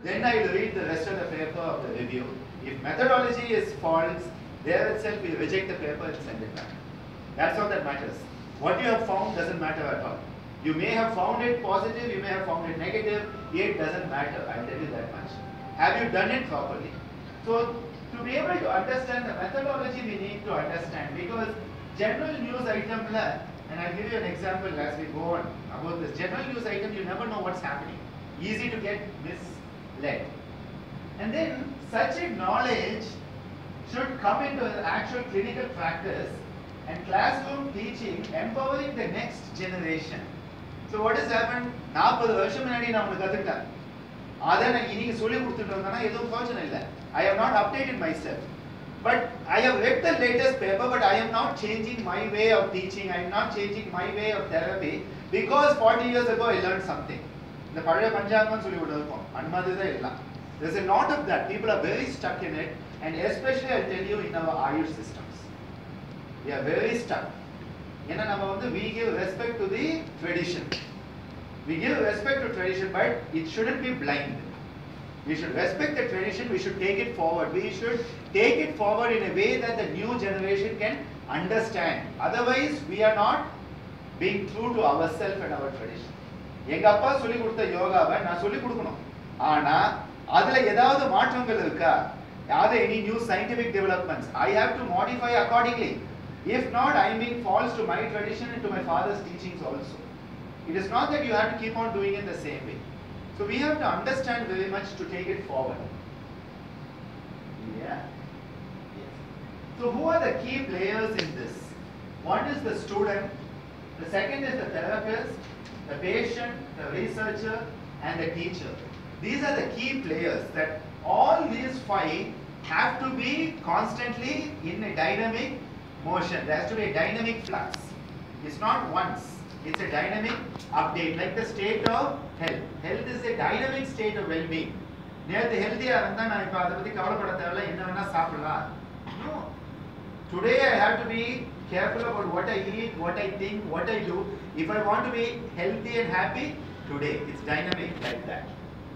Then I will read the rest of the paper of the review. If methodology is false, there itself we reject the paper and send it back. That's all that matters. What you have found doesn't matter at all. You may have found it positive, you may have found it negative, it doesn't matter, I'll tell you that much. Have you done it properly? So, to be able to understand the methodology, we need to understand, because general news item, and I'll give you an example as we go on about this. General news item, you never know what's happening. Easy to get misled. And then, such a knowledge should come into the actual clinical practice and classroom teaching, empowering the next generation. So what has happened? 40 வருஷம் முன்னாடி நான் உங்களுக்கு கத்துக்கிட்டேன். அதை நான் இன்னைக்கு சொல்லி கொடுத்துட்டு இருந்தேன்னா எதுவும் பிரயோஜனம் இல்லை. I have not updated myself. But I have read the latest paper, but I am not changing my way of teaching. I am not changing my way of therapy because 40 years ago I learned something. இந்த பழைய பஞ்சாங்கம் சொல்லி கொடுத்துருக்கோம். அந்த மாதிரி தான் எல்லாம். There's a lot of that. People are very stuck in it, and especially I'll tell you in our Ayush systems. We are very stuck. ஏன்னா நம்ம வந்து we give respect to the tradition. We give respect to tradition, but it shouldn't be blind. We should respect the tradition, we should take it forward. We should take it forward in a way that the new generation can understand. Otherwise, we are not being true to ourselves and our tradition. எங்க அப்பா சொல்லி கொடுத்த யோகாவை நான் சொல்லி கொடுக்கணும். ஆனா அதுல ஏதாவது மாற்றங்கள் இருக்கா? Are there any new scientific developments? I have to modify accordingly. If not, I am being false to my tradition and to my father's teachings also. It is not that you have to keep on doing it the same way. So we have to understand very much to take it forward. Yeah. Yes. So who are the key players in this? One is the student, the second is the therapist, the patient, the researcher, and the teacher. These are the key players that all these five have to be constantly in a dynamic motion. There has to be a dynamic flux. It's not once. It's a dynamic update, like the state of health. Health is a dynamic state of well-being. நேத்து ஹெல்தியா இருந்தா நான் இப்ப அதை பத்தி கவலைப்பட தேவையில்ல, என்ன வேணா சாப்பிடலாம். No. Today I have to be careful about what I eat, what I think, what I do. If I want to be healthy and happy, today it's dynamic like that.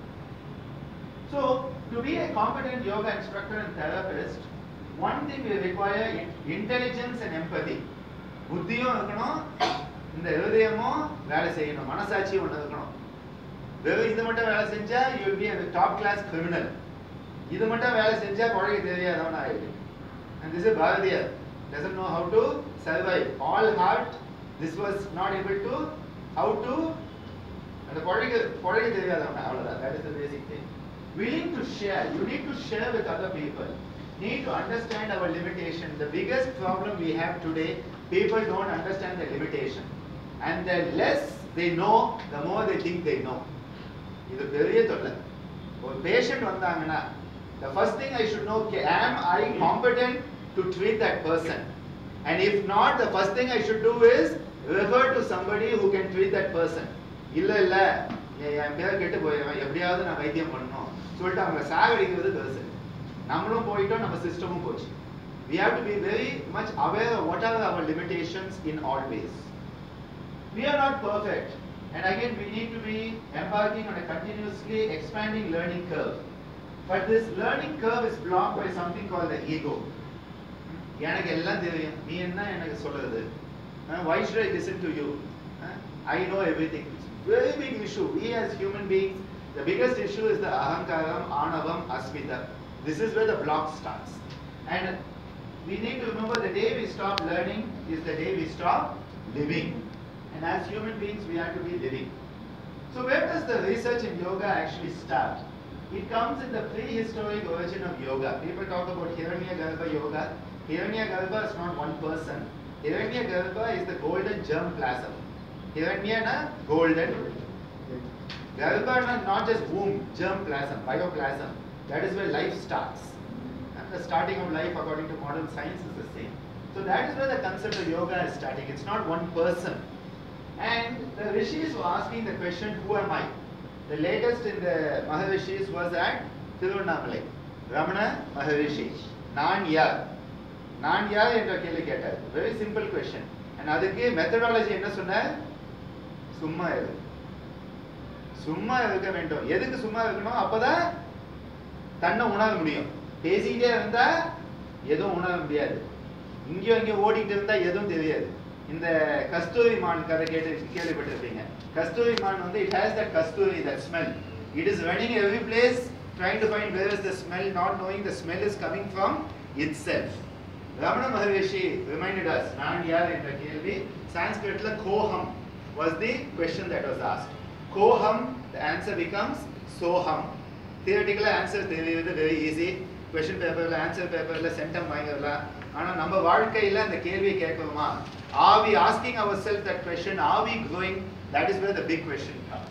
So, to be a competent yoga instructor and therapist, one thing we require intelligence and empathy. புத்தியும் இருக்கணும், இந்த இருதயமும் வேலை செய்யணும், மனசாட்சியும் ஒன்று இருக்கணும். வெறும் இது மட்டும் வேலை செஞ்சா you will be a top class criminal. இது மட்டும் வேலை செஞ்சா பழக தெரியாதவன் ஆயிடும். And this is Bharatiya, doesn't know how to survive. All heart, this was not able to how to அந்த பழக தெரியாதவன் அவ்வளவுதான். That is the basic thing. Willing to share, you need to share with other people. Need to understand our limitation. The biggest problem we have today, people don't understand the limitation. And the less they know, the more they think they know. இது பெரிய தொல்லை. ஒரு patient வந்தாங்கன்னா, the first thing I should know, am I competent to treat that person? And if not, the first thing I should do is refer to somebody who can treat that person. இல்ல என் பேர் கெட்டு போயிடுவேன், எப்படியாவது நான் வைத்தியம் பண்ணணும் சொல்லிட்டு அவங்க சாகடிக்கிறது பெருசு. நம்மளும் போயிட்டோம், நம்ம சிஸ்டமும் போச்சு. We have to be very much aware of what are our limitations in all ways. We are not perfect, and again we need to be embarking on a continuously expanding learning curve. But this learning curve is blocked by something called the ego. எனக்கு எல்லாம் தெரியும், நீ என்ன எனக்கு சொல்றது? Why should I listen to you? I know everything. It's a very big issue. We as human beings, the biggest issue is the ahankaram, anavam, asmita. This is where the block starts. And we need to remember the day we stop learning is the day we stop living. And as human beings, we have to be living. So where does the research in yoga actually start? It comes in the prehistoric origin of yoga. People talk about Hiranyagarbha yoga. Hiranyagarbha is not one person. Hiranyagarbha is the golden germplasm. Hiranya na golden. Garbha na not just womb, germplasm, bioplasm. That is where life starts. And the starting of life according to modern science is the same. So that is where the concept of yoga is starting. It's not one person. And the rishis were asking the question, who am I? The latest in the Maharishis was at Tiruvannamalai. Ramana Maharishi. Naan yaar? Naan yaar என்ற கேள்வி கேட்டார். Very simple question. And அதுக்கு methodology என்ன சொன்னார்? சும்மா இரு. சும்மா இருக்க வேண்டும். எதுக்கு சும்மா இருக்கணும்? அப்பதான் தன்னை உணர முடியும். பேசிக்கிட்டே இருந்தா எதுவும் உணர முடியாது. இங்கேயும் இங்கே ஓடிக்கிட்டு இருந்தா எதுவும் தெரியாது. இந்த கஸ்தூரி மான் கதை கேள்விப்பட்டிருப்பீங்க. கஸ்தூரி மான் வந்து it has that kasturi, that smell. It is running every place trying to find where is the smell, not knowing the smell is coming from itself. Ramana Maharishi reminded us, நான் யார் என்ற கேள்வி Sanskritல koham was the question that was asked. Koham, the answer becomes soham. Theoretical answer தெரியுது, very easy. Question paperல answer paperல sentence வாங்கிடலாம். ஆனா நம்ம வாழ்க்கையில அந்த கேள்வியை கேட்கிறோமா? Are we asking ourselves that question? Are we growing? That is where the big question comes.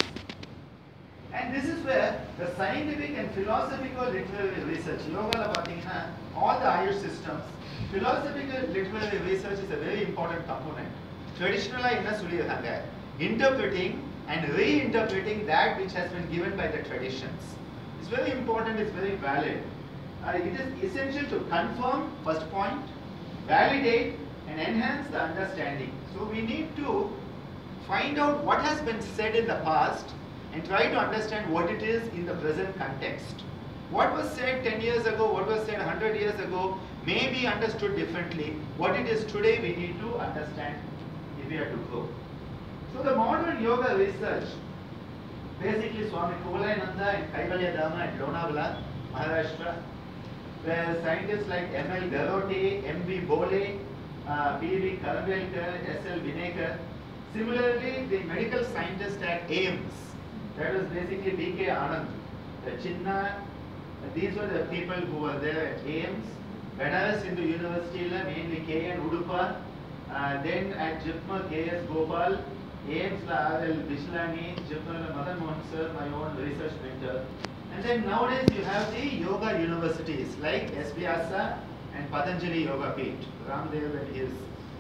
And this is where the scientific and philosophical literary research, yoga la pathina, all the Irish systems, philosophical literary research is a very important component. Traditionally enna solliranga, interpreting and reinterpreting that which has been given by the traditions. It's very important, it's very valid. It is essential to confirm, first point, validate and enhance the understanding. So we need to find out what has been said in the past and try to understand what it is in the present context. What was said 10 years ago, what was said 100 years ago may be understood differently. What it is today we need to understand if we are to grow. So the modern yoga research, basically Swami Kulainanda and Kaivalya Dharma at Lonavala, Maharashtra, where scientists like M.L. Garotti, M.B. Bole, P.V. Karavelkar, S.L. Vinekar, similarly the medical scientists at AIIMS, that was basically B.K. Anand, the Chinna, these were the people who were there at AIIMS. Banaras Hindu University, mainly K.N. Udupa, then at JIPMER, K.S. Gopal, AIIMS R.L. Bishlani, JIPMER Madan Mohan sir, my own research mentor. And then nowadays you have the yoga universities like S. Vyasa and Patanjali Yoga Peeth, Ramdev and his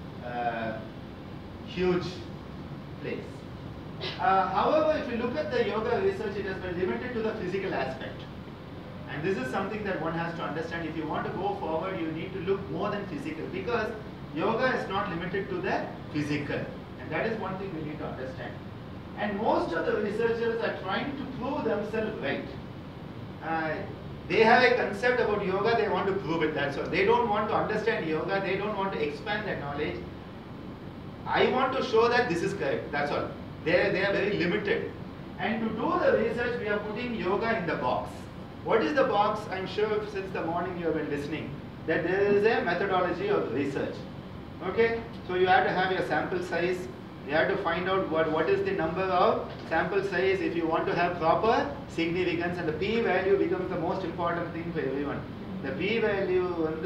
huge place. However, if you look at the yoga research, it has been limited to the physical aspect. And this is something that one has to understand. If you want to go forward, you need to look more than physical, because yoga is not limited to the physical. And that is one thing we need to understand. And most of the researchers are trying to prove themselves right. They have a concept about yoga, they want to prove it, that's all. They don't want to understand yoga, they don't want to expand their knowledge. I want to show that this is correct, that's all. They are very limited. And to do the research, we are putting yoga in the box. What is the box? I'm sure since the morning you have been listening, that there is a methodology of research. Okay? So you have to have your sample size. You have to find out what is the number of sample size if you want to have proper significance, and the p-value becomes the most important thing for everyone. The p-value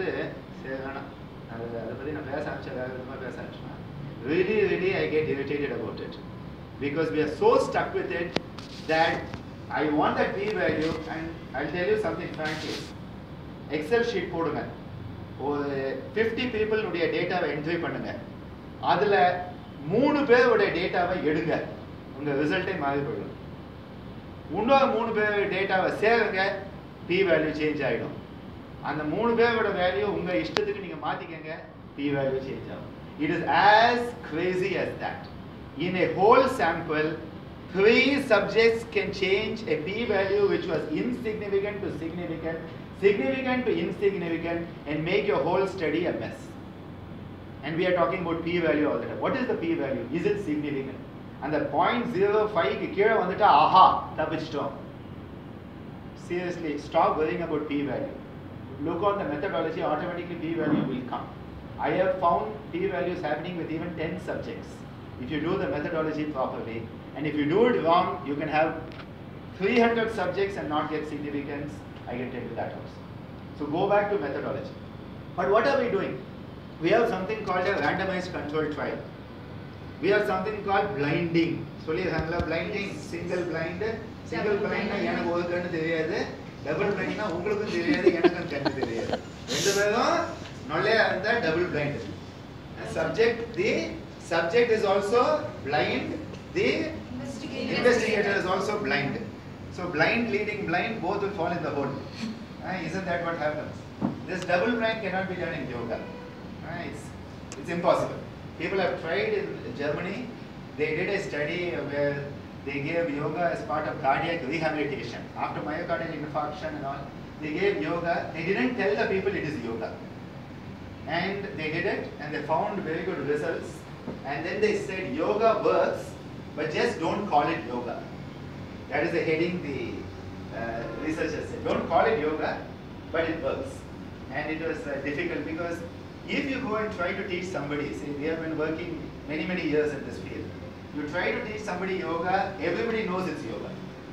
really I get irritated about it, because we are so stuck with it that I want that p-value. And I'll tell you something frankly, Excel sheet போடுங்க, ஒரு 50 people உடைய டேட்டாவை entry பண்ணுங்க, அதுல 3 பேரோட டேட்டாவை எடுங்க, உங்க ரிசல்ட்டே மாறி போயிடும். இன்னொரு 3 பேரோட டேட்டாவை சேருங்க, p-value சேஞ்ச் ஆகிடும். அந்த 3 பேரோட வேல்யூ உங்க இஷ்டத்துக்கு நீங்க மாத்திக்கங்க, p-value சேஞ்ச் ஆகும். It is as crazy as that. In a whole sample, 3 subjects can change a p-value which was insignificant to significant, significant to insignificant, and make your whole study a mess. And we are talking about p-value all the time. What is the p-value? Is it significant? And the 0.05 க்கு கீழ வந்துட்டா ஆஹா தப்பிச்சிட்டோம். Seriously, stop worrying about p-value. Look on the methodology, automatically p-value will come. I have found p-values happening with even 10 subjects. If you do the methodology properly, and if you do it wrong, you can have 300 subjects and not get significance. I can tell you that also. So go back to methodology. But what are we doing? We have something called a randomized controlled trial. We have something called blinding. Blinding, single blind na எனக்கு ஒரு கண்ணு தெரியாது, double blind na உங்களுக்கும் தெரியாது, எனக்கும் கண்ணு தெரியாது, ரெண்டு பேரும் நொல்லையா இருந்தா double blind. The subject is also blind, the investigator is also blind. So blind leading blind, both will fall in the hole. Isn't that what happens? This double blind cannot be done in yoga. It's impossible. People have tried in Germany. They did a study where they gave yoga as part of cardiac rehabilitation. After myocardial infarction and all, they gave yoga. They didn't tell the people it is yoga. And they did it and they found very good results. And then they said yoga works, but just don't call it yoga. That is the heading the researchers said. Don't call it yoga, but it works. And it was difficult because if you go and try to teach somebody, say we have been working many years in this field, you try to teach somebody yoga, everybody knows it's yoga.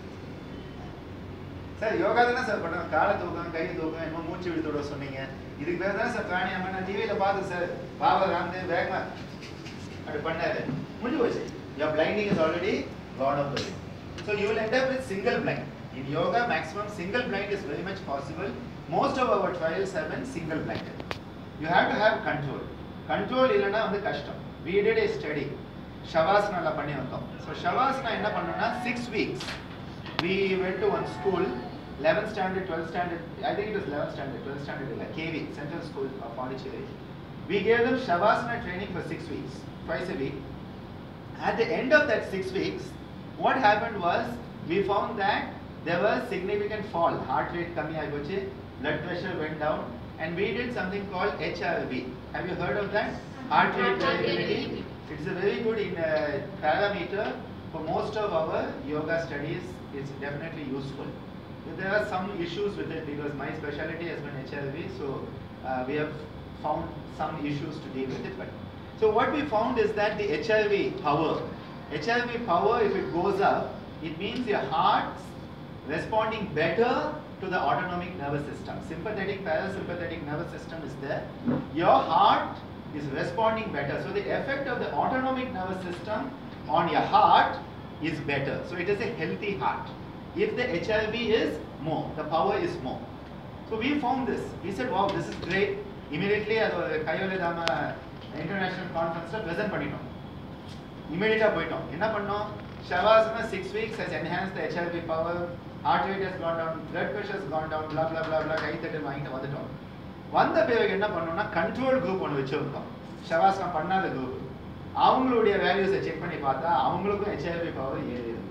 Sir, yoga is not about kala thoka, kai thoka, and moochi vidhoda sonninga. Idhukku vera dhaan sir pranayama na TV la paathu sir, Baba Ramdev vegama adu pannaru. Mudiju pochu. Your blinding is already gone off the way. So you will end up with single blind. In yoga, maximum single blind is very much possible. Most of our trials have been single blinded. You have to have control. Control illana vandu kashtam. We did a study. Shavasana la panni vandom. So Shavasana enna pannona 6 weeks. We went to one school, 11th standard, 12th standard, I think it was 11th standard, 12th standard, KV, Central School of Pondicherry. We gave them Shavasana training for 6 weeks, twice a week. At the end of that 6 weeks, what happened was, we found that there was significant fall, heart rate kami aipoche, blood pressure went down, and we did something called HRV. Have you heard of that? Heart rate variability. It's a very good parameter for most of our yoga studies. It's definitely useful. There are some issues with it because my specialty has been HRV, so we have found some issues to deal with it. But so what we found is that the HRV power, if it goes up, it means your heart's responding better to the autonomic nervous system. Sympathetic, parasympathetic nervous system is there. Your heart is responding better. So the effect of the autonomic nervous system on your heart is better. So it is a healthy heart. If the HRV is more, the power is more. So we found this. We said, wow, this is great. Immediately at the Kayole Dhamma International Conference present panitom. Immediately poitom. Enna pannom? Shavasana 6 weeks has enhanced the HRV power, heart rate has gone down, blood pressure has gone down, blah blah blah blah. Kai theta vaangittu vandutom. Vanda pevage enna pannona control group onu vechirukkom. Shavasana pannada group. அவங்களுடைய வேல்யூஸை check பண்ணி பார்த்தா அவங்களுக்கும் HRV power ஏறி இருக்கு.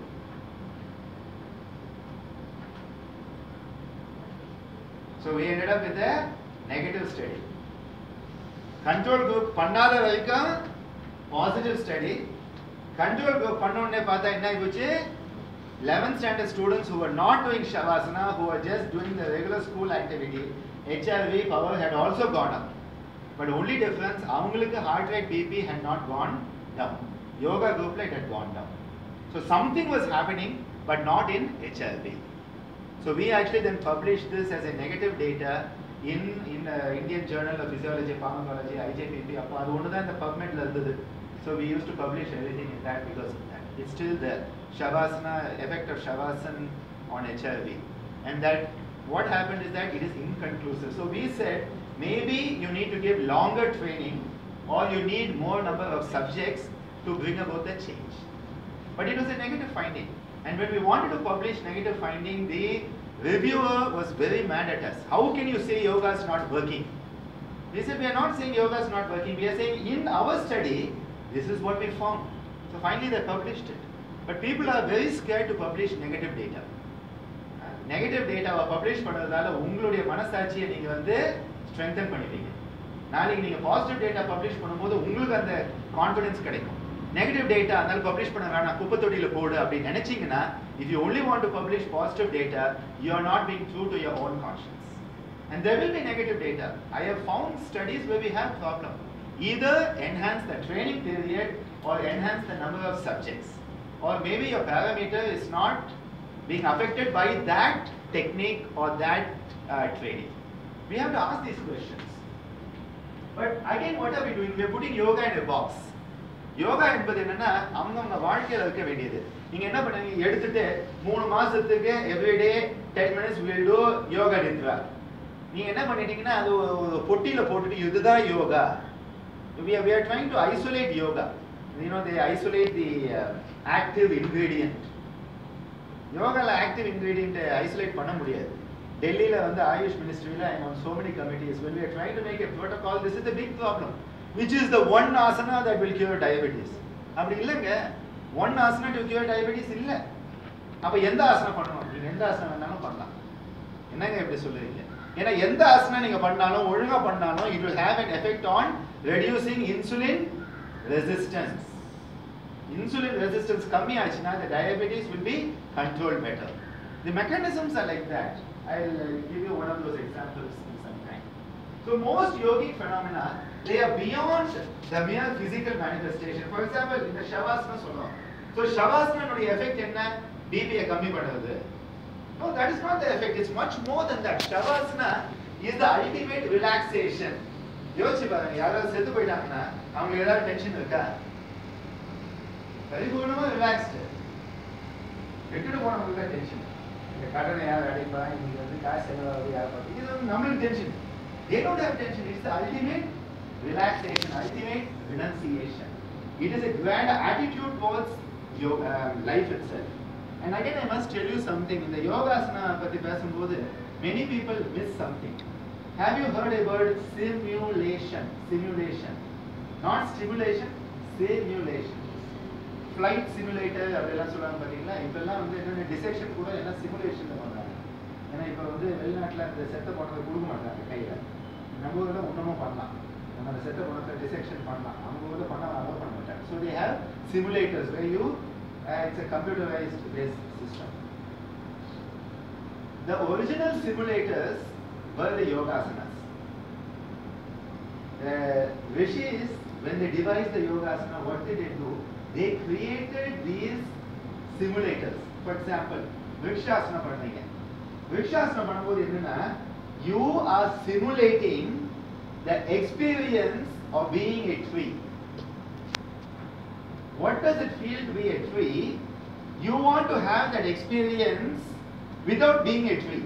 So we ended up with a negative study. Control group பண்ணாத வரைக்கும் positive study. Control group பண்ணோனே பார்த்தா என்ன ஆயிடுச்சு? 11th standard students who were not doing Shavasana, who were just doing the regular school activity, HRV power had also gone up. But only difference, avungalukku heart rate BP had not gone down. Yoga group it had gone down. So something was happening, but not in HRV. So we actually then published this as a negative data in Indian Journal of Physiology, Pharmacology, IJPP. Appo adu onnu dhaan the PubMed la irundhathu. So we used to publish everything in that because of that. It's still there. Shavasana, effect of Shavasana on HRV. And that what happened is that it is inconclusive. So we said, maybe you need to give longer training or you need more number of subjects to bring about the change. But it was a negative finding. And when we wanted to publish negative finding, the reviewer was very mad at us. How can you say yoga is not working? We said, we are not saying yoga is not working. We are saying in our study, this is what we found. So finally they published it. But people are very scared to publish negative data. Negative data publish பண்ணதால உங்களுடைய மனசாட்சியை நீங்க வந்து strengthen பண்ணிட்டீங்க. நாளைக்கு நீங்க positive data publish பண்ணும்போது உங்களுக்கு அந்த கான்ஃபிடன்ஸ் கிடைக்கும். நெகட்டிவ் டேட்டா அதனால பப்ளிஷ் பண்ண வேணாம் குப்பை தொட்டியில போடு அப்படி நினைச்சீங்கன்னா if you only want to publish positive data you are not being true to your own conscience. And there will be negative data. I have found studies where we have problem. Either enhance the training period or enhance the number of subjects. Or maybe your parameter is not being affected by that technique or that training. We have to ask these questions. But again, what are we doing? We are putting yoga in a box. Yoga என்பது என்னன்னா அவங்க வாழ்க்கையில இருக்க வேண்டியது. நீங்க என்ன பண்ணுவீங்க? எடுத்துட்டு 3 மாசத்துக்கு every day 10 minutes will do yoga nidra. நீங்க என்ன பண்ணிட்டீங்கன்னா அது பொட்டியில போட்டுட்டு இதுதான் yoga. We are trying to isolate yoga. You know, they isolate the active ingredient. யோகால active ingredient isolate பண்ண முடியாது. டெல்லியில வந்து AYUSH மினிஸ்ட்ரியில I am on so many committees. When we are trying to make a protocol, this is the big problem. Which is the one asana that will cure diabetes? அப்படி இல்லைங்க. one asana to cure diabetes இல்ல. அப்ப எந்த ஆசனா பண்ணணும்? எந்த ஆசனா வேணாலும் பண்ணலாம். என்னங்க இப்படி சொல்றீங்க? ஏன்னா எந்த ஆசனா நீங்க பண்ணாலும் ஒழுங்கா பண்ணாலும் it will have an effect on reducing insulin resistance. Insulin resistance கம்மி ஆச்சுனா the diabetes will be controlled better. The mechanisms are like that. I'll give you one of those examples in some time. So most yogic phenomena, they are beyond the mere physical manifestation. For example, in the Shavasana சொல்றோம். So Shavasana உடைய effect என்ன? BP கம்மி பண்ணுவது. No, that is not the effect. It's much more than that. Shavasana is the ultimate relaxation. யோசிச்சு பாருங்க, யாராவது செத்து போயிட்டாங்கன்னா அவங்களுக்கு ஏதாவது டென்ஷன் இருக்கா? பரிபூர்ணமா ரிலாக்ஸ்டு. கெட்டுட்டு போனவங்களுக்கு தான் டென்ஷன். இந்த கடனை யார் அடைப்பா, இன்னைக்கு வந்து காசு செலவாகுது யார் பார்த்து, இது வந்து நம்மளுக்கு tension. They don't have tension. It's the ultimate relaxation, ultimate renunciation. It is a grand attitude towards life itself. And again, I must tell you something. In the Yogasana பத்தி பேசும்போது many people miss something. Have you heard about simulation? Simulation, not stimulation, simulation. Flight simulator அப்படிலாம் சொல்றாங்க பாத்தீங்களா? இப்பெல்லாம் வந்து என்ன dissection கூட எல்லாம் சிமுலேஷன்ல பண்றாங்க. ஏன்னா இப்போ வந்து வெளிநாட்டுல அந்த செத்த பணத்தை கொடுக்க மாட்டாங்க கையில. நம்ம ஊர்ல ஒண்ணுமும் பண்ணலாம். நம்ம அந்த செத்த பணத்தை டிசெக்ஷன் பண்ணலாம். அவங்க ஊர்ல பண்ண அலோவ் பண்ண மாட்டாங்க. So they have simulators where you it's a computerized based system. The original simulators were the yogasanas. The rishis, when they devised the yogasana, what did they do? They created these simulators. For example, Vrikshasana பண்ணீங்க. Vrikshasana பண்ணும்போது என்னன்னா, you are simulating the experience of being a tree. What does it feel to be a tree? You want to have that experience without being a tree.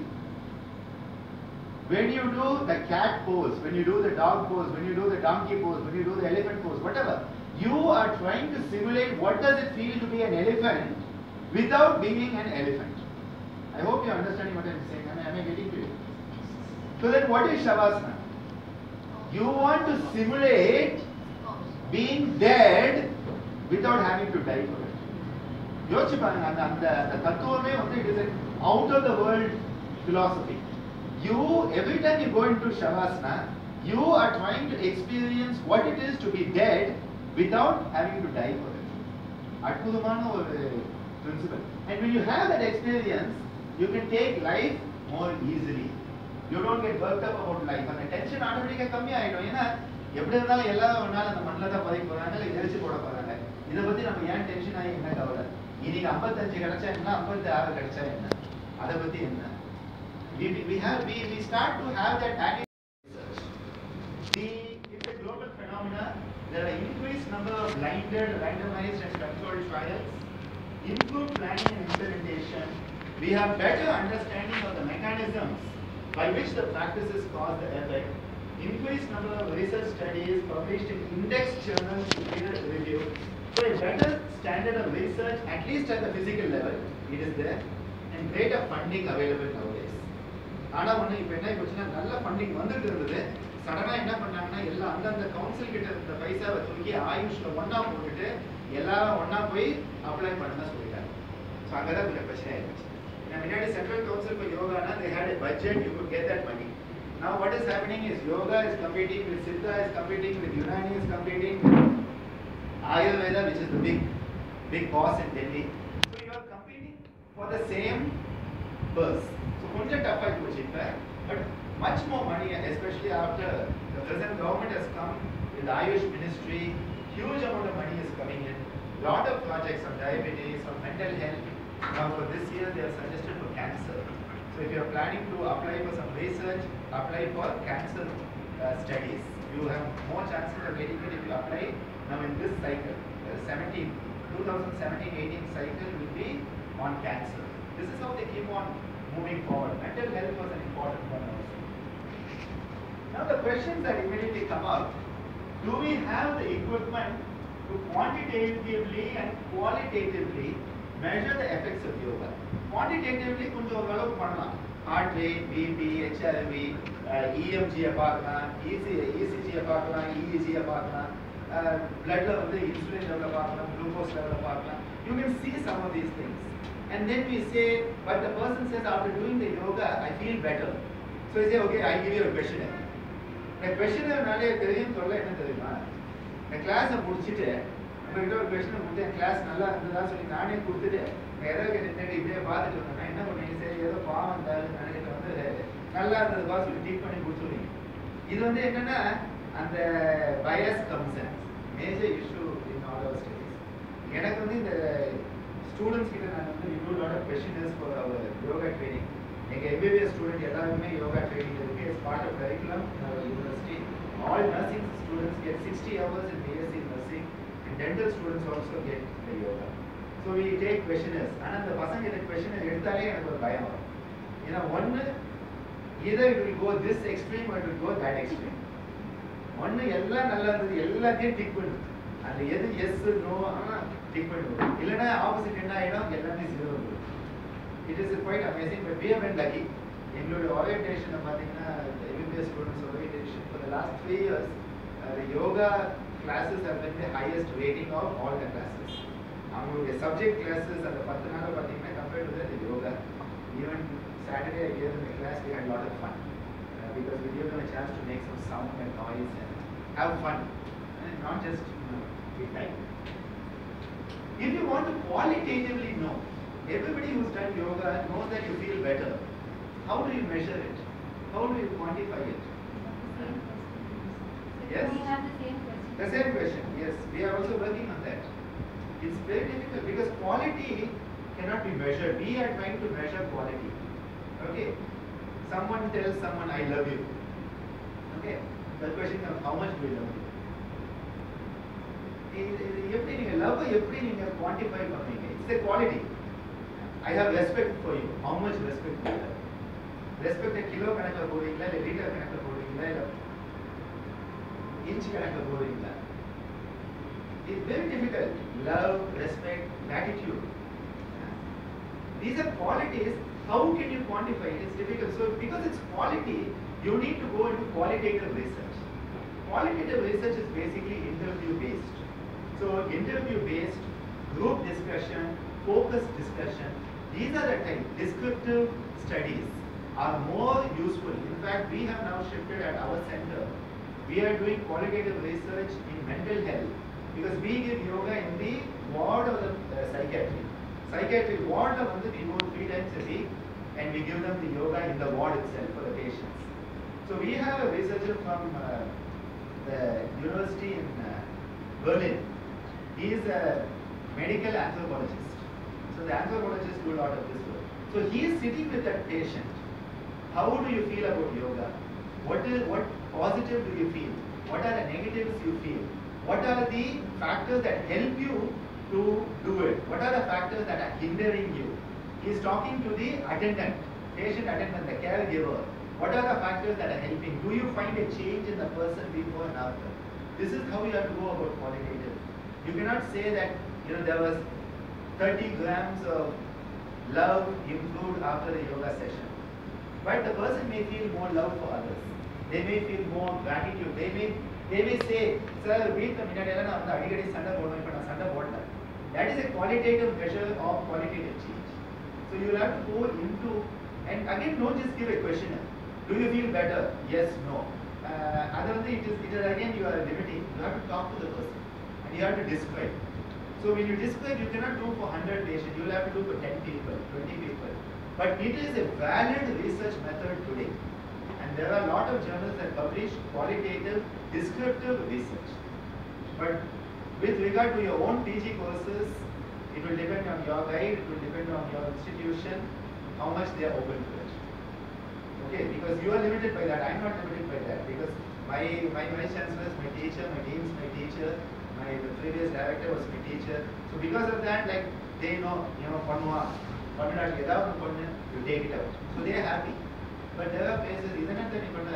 When you do the cat pose, when you do the dog pose, when you do the donkey pose, when you do the elephant pose, whatever, you are trying to simulate what does it feel to be an elephant without being an elephant. I hope you are understanding what I am saying. Am I getting to you? So then what is Shavasana? You want to simulate being dead without having to die for it. யோசிச்சு பாருங்க, அந்த தத்துவமே வந்து it is an out of the world philosophy. You, every time you go into Shavasana, you are trying to experience what it is to be dead without having to die for it. அற்புதமான ஒரு principle. And when you have that experience, you can take life more easily. You don't get worked up about life. அந்த tension ஆட்டோமேட்டிக்கா கம்மி ஆயிடும். ஏன்னா எப்படி இருந்தாலும் எல்லாரும் ஒரு நாள் அந்த மண்ணில் தான் பதவி போறாங்க, இல்லை எரிச்சு போட போறாங்க. இதை பத்தி நம்ம ஏன் டென்ஷன் ஆகி என்ன கவலை? இன்னைக்கு 55 கிடைச்சா என்ன, 56 கிடைச்சா என்ன, அதை பத்தி என்ன? We start to have that attitude. It's a global phenomena. There are increased number of blinded, randomized and controlled trials, improved planning and implementation. We have better understanding of the mechanisms by which the practices cause the effect. Increased number of research studies published in index journals to peer review. So a better standard of research, at least at the physical level, it is there, and greater funding available nowadays. ஆனா ஒண்ணு இப்ப என்ன போச்சுன்னா, நல்ல funding வந்துட்டு இருந்தது, சடனா என்ன பண்ணாங்கன்னா எல்லாம் அந்தந்த கவுன்சில் கிட்ட இருந்த பைசாவை தூக்கி ஆயுஷ்ல ஒண்ணா போட்டுட்டு எல்லாரும் ஒண்ணா போய் அப்ளை பண்ண சொல்லிட்டாங்க. ஸோ அங்கதான் கொஞ்சம் பிரச்சனை ஆயிடுச்சு. முன்னாடி சென்ட்ரல் கவுன்சில் for யோகானா they had a budget, you could get that money. Now what is happening is yoga is competing with Siddha, is competing with Unani, is competing with Ayurveda, which is the big boss in Delhi. So you are competing for the same purse. So கொஞ்சம் tough ஆகி போச்சு இப்ப, but much more money, especially after the present government has come with the Ayush Ministry, huge amount of money is coming in. Lot of projects on diabetes, on mental health. Now for this year they have suggested for cancer. So if you are planning to apply for some research, apply for cancer studies. You have more chances of getting it if you apply now in this cycle. 2017-18 cycle will be on cancer. This is how they keep on moving forward. Mental health was an important one also. Now the questions that immediately come up: do we have the equipment to quantitatively and qualitatively measure the effects of yoga? Quantitatively கொஞ்சம் ஓரளவுக்கு பண்ணலாம். Heart rate, BP, HRV, EMG பார்க்கலாம், ECG பார்க்கலாம், EEG பார்க்கலாம், bloodல வந்து insulin level பார்க்கலாம், glucose level பார்க்கலாம். You can see some of these things. And then we say, but the person says after doing the yoga, I feel better. So I say, okay, I'll give you a questionnaire. The questionnaire நாலே தெரியும் சொல்ல என்ன தெரியுமா? இந்த கிளாஸை முடிச்சிட்டு உங்ககிட்ட ஒரு கொஸ்டின் கொடுத்து என் கிளாஸ் நல்லா இருந்ததா சொல்லி நானே கொடுத்துட்டு ஏதோ கேட்டு இப்படியே பார்த்துட்டு இருந்தேன். நான் என்ன பண்ணுவீங்க, சரி ஏதோ பாவம் இருந்தாலும் நினைக்கிட்டு வந்து நல்லா இருந்ததுப்பா சொல்லி டீட் பண்ணி கொடுத்துருவீங்க. இது வந்து என்னன்னா அந்த bias concerns major issue in all our studies. எனக்கு வந்து இந்த ஸ்டூடெண்ட்ஸ் கிட்ட நான் வந்து you lot of questionnaires for our yoga training. எங்கள் எம்பிபிஎஸ் ஸ்டூடெண்ட் எல்லாருமே யோகா ட்ரைனிங் இருக்கு. It's part of curriculum in our university. All nursing students get 60 hours in BSc nursing, and dental students also get the yoga. So we take questionnaires. ஆனால் அந்த பசங்க இந்த questionnaire எடுத்தாலே எனக்கு ஒரு பயம் வரும். ஏன்னா ஒன்று either it will go this extreme or it will go that extreme. ஒன்று எல்லாம் நல்லா இருந்தது எல்லாத்தையும் டிக் பண்ணுது, அது எது எஸ் நோ ஆனால் டிக் பண்ணுது. இல்லைன்னா ஆப்போசிட் என்ன ஆகிடும், எல்லாமே ஜீரோ இருக்கும். It is quite amazing. But we have been lucky. எங்களோட ஓரியன்டேஷனை பார்த்தீங்கன்னா MBBS students orientation for the last 3 years the yoga classes have been the highest rating of all the classes. அவங்களுடைய subject classes அந்த 10 நாள் பார்த்தீங்கன்னா compared to the yoga, even Saturday I gave them a class, we had a lot of fun because we gave them a chance to make some sound and noise and have fun and not just be time. If you want to qualitatively know, everybody who's done yoga knows that you feel better. How do you measure it? How do you quantify it? Yes? We have the same question. The same question, yes. We are also working on that. It's very difficult because quality cannot be measured. We are trying to measure quality. Okay? Someone tells someone, I love you. Okay? The question comes, how much do you love you? எப்படி நீங்க love எப்படி நீங்க quantify பண்ணுவீங்க? It's a quality. I have respect for you. How much respect do you have? Respect kilo கணக்கில் போடுறீங்களா இல்லை litre கணக்கில் போடுறீங்களா இல்லை இன்ச் கணக்கில் போடுறீங்களா? It's very difficult. Love, respect, gratitude. These are qualities. How can you quantify it? It's difficult. So because it's quality, you need to go into qualitative research. Qualitative research is basically interview based. So interview based, group discussion, focus discussion, these are the type. Descriptive studies are more useful. In fact, we have now shifted at our center. We are doing qualitative research in mental health because we give yoga in the ward of the psychiatry. Psychiatry ward we go 3 times a week and we give them the yoga in the ward itself for the patients. So we have a researcher from the university in Berlin. He is a medical anthropologist. So the anthropologists do a lot of this work. So he is sitting with that patient. How do you feel about yoga? What positive do you feel? What are the negatives you feel? What are the factors that help you to do it? What are the factors that are hindering you? He is talking to the attendant, patient attendant, the caregiver. What are the factors that are helping? Do you find a change in the person before and after? This is how you have to go about qualitative. You cannot say that there was 30 grams of love improved after the yoga session. But the person may feel more love for others. They may feel more gratitude. They may say, sir, week that is a qualitative measure of qualitative change. So you will have to go into, and again don't just give a questionnaire. Do you feel better? Yes, no. It is again you are limiting. You have to talk to the person and you have to describe. So when you describe, you cannot do for 100 patients. You will have to do for 10 people, 20 people. But it is a valid research method today. And there are a lot of journals that publish qualitative, descriptive research. But with regard to your own PG courses, it will depend on your guide, it will depend on your institution, how much they are open to it. Okay, because you are limited by that. I am not limited by that because my vice chancellor is my teacher, my dean is my teacher, the previous director was my teacher. So because of that, like they know, you take it out. So they are happy. But there are places, isn't it that you yoga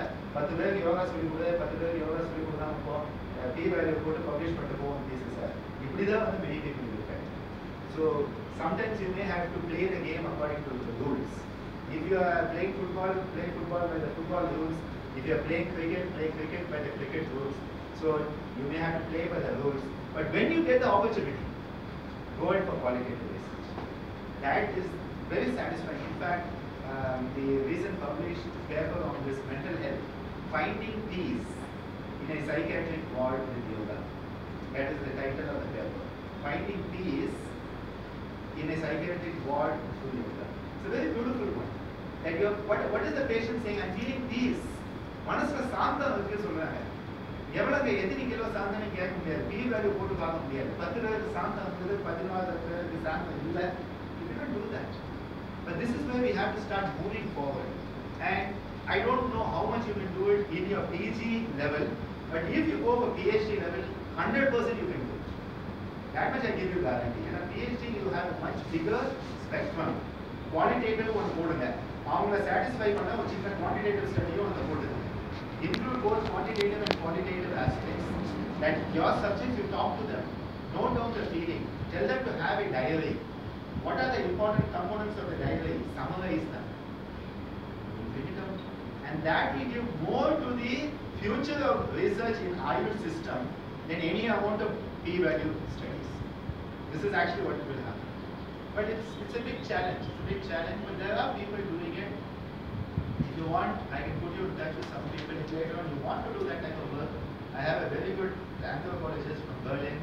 P-value publish pieces are. Many people look at. So sometimes you may have to play the game according to the rules. If you are playing football, play football by the football rules. If you are playing cricket, play cricket by the cricket rules. So you may have to play by the rules. But when you get the opportunity, go in for qualitative research. That is very satisfying. In fact, the recent published paper on this mental health, finding peace in a psychiatric ward with yoga. That is the title of the paper. Finding peace in a psychiatric ward through yoga. It's a very beautiful one. That what is the patient saying? I'm feeling peace. மனசுல சாந்தம் இருக்கு சொல்றாங்க. எவ்வளவு எத்தனை kilo சாந்தம் கேட்க முடியாது. B value போட்டு பார்க்க முடியாது. 10 பேருக்கு சாந்தம் இருக்குது, 14 பேருக்கு சாந்தம் இல்ல. You cannot do that. But this is where we have to start moving forward. And I don't know how much you can do it in your PG level, but if you go for PhD level, 100% you can do it. That much I give you guarantee. In a PhD, you have a much bigger spectrum. Qualitative one போடுங்க. அவங்கள satisfy பண்ண ஒரு சின்ன quantitative study-யும் அந்த போடுங்க. Include both quantitative and qualitative aspects. That your subjects, you talk to them. Note down the feeling. Tell them to have a diary. What are the important components of the diary? Summarize them. Bring it out. And that will give more to the future of research in Ayurveda system than any amount of p-value studies. This is actually what will happen. But it's a big challenge. It's a big challenge. But there are people doing it. If you want, I can put you in touch with some people. If later on you want to do that type of work, I have a very good anthropologist from Berlin.